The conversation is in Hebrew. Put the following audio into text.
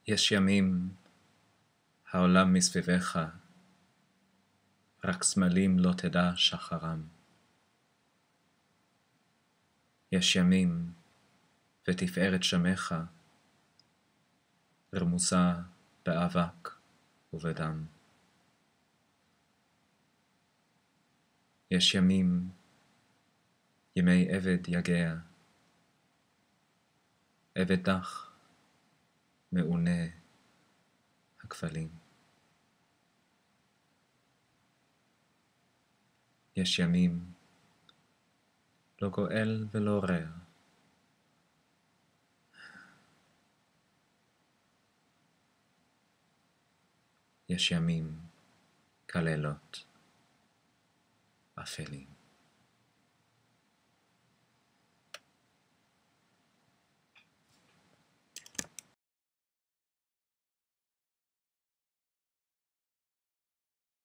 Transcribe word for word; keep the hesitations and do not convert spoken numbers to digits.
יש ימים, העולם מסביבך, רק סמלים לא תדע שחרם. יש ימים, ותפארת שמך, רמוסה באבק ובדם. יש ימים, ימי עבד יגע, עבד דח, מעונה הכפלים. יש ימים, לא גואל ולא רע. יש ימים, כלילות, אפלים.